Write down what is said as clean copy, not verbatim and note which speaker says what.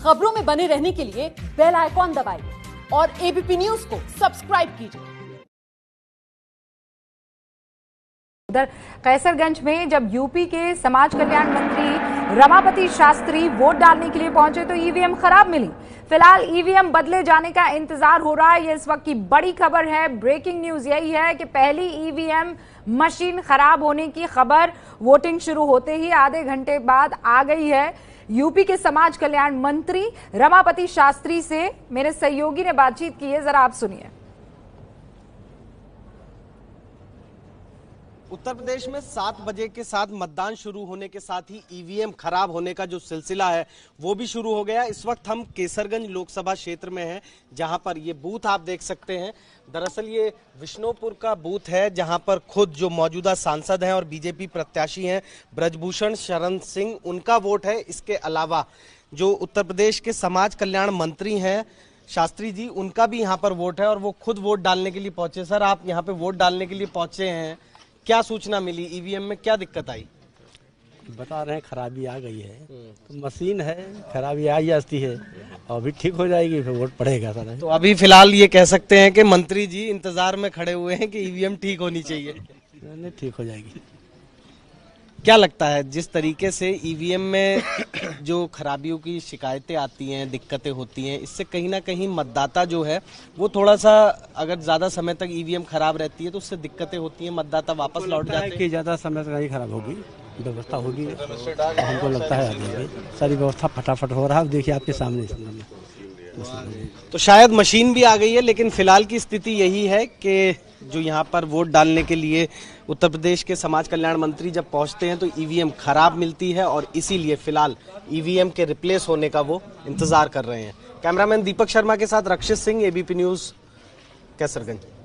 Speaker 1: खबरों में बने रहने के लिए बेल आइकॉन दबाइए और एबीपी न्यूज को सब्सक्राइब कीजिए।
Speaker 2: उधर कैसरगंज में जब यूपी के समाज कल्याण मंत्री रमापति शास्त्री वोट डालने के लिए पहुंचे तो ईवीएम खराब मिली। फिलहाल ईवीएम बदले जाने का इंतजार हो रहा है। ये इस वक्त की बड़ी खबर है। ब्रेकिंग न्यूज यही है कि पहली ईवीएम मशीन खराब होने की खबर वोटिंग शुरू होते ही आधे घंटे बाद आ गई है। यूपी के समाज कल्याण मंत्री रमापति शास्त्री से मेरे सहयोगी ने बातचीत की है, जरा आप सुनिए।
Speaker 3: उत्तर प्रदेश में 7 बजे के साथ मतदान शुरू होने के साथ ही ईवीएम खराब होने का जो सिलसिला है वो भी शुरू हो गया। इस वक्त हम केसरगंज लोकसभा क्षेत्र में हैं, जहां पर ये बूथ आप देख सकते हैं। दरअसल ये विष्णुपुर का बूथ है, जहां पर खुद जो मौजूदा सांसद हैं और बीजेपी प्रत्याशी हैं ब्रजभूषण शरण सिंह, उनका वोट है। इसके अलावा जो उत्तर प्रदेश के समाज कल्याण मंत्री हैं शास्त्री जी, उनका भी यहाँ पर वोट है और वो खुद वोट डालने के लिए पहुंचे। सर, आप यहाँ पे वोट डालने के लिए पहुंचे हैं, क्या सूचना मिली? ईवीएम में क्या दिक्कत आई?
Speaker 4: बता रहे हैं खराबी आ गई है, तो मशीन है, खराबी आई जाती है और अभी ठीक हो जाएगी, फिर वोट पड़ेगा सर।
Speaker 3: तो अभी फिलहाल ये कह सकते हैं कि मंत्री जी इंतजार में खड़े हुए हैं कि ईवीएम ठीक होनी चाहिए।
Speaker 4: नहीं, ठीक हो जाएगी।
Speaker 3: क्या लगता है जिस तरीके से ईवीएम में जो खराबियों की शिकायतें आती हैं, दिक्कतें होती हैं, इससे कहीं ना कहीं मतदाता जो है वो थोड़ा सा, अगर ज्यादा समय तक ईवीएम खराब रहती है तो उससे दिक्कतें होती हैं, मतदाता वापस लौट जाते हैं।
Speaker 4: कि ज्यादा समय तक नहीं खराब होगी, व्यवस्था होगी, हमको लगता है सारी व्यवस्था फटाफट हो रहा है। देखिए आपके सामने
Speaker 3: तो शायद मशीन भी आ गई है, लेकिन फिलहाल की स्थिति यही है कि जो यहाँ पर वोट डालने के लिए उत्तर प्रदेश के समाज कल्याण मंत्री जब पहुंचते हैं तो ईवीएम खराब मिलती है और इसीलिए फिलहाल ईवीएम के रिप्लेस होने का वो इंतजार कर रहे हैं। कैमरामैन दीपक शर्मा के साथ रक्षित सिंह, एबीपी न्यूज, कैसरगंज।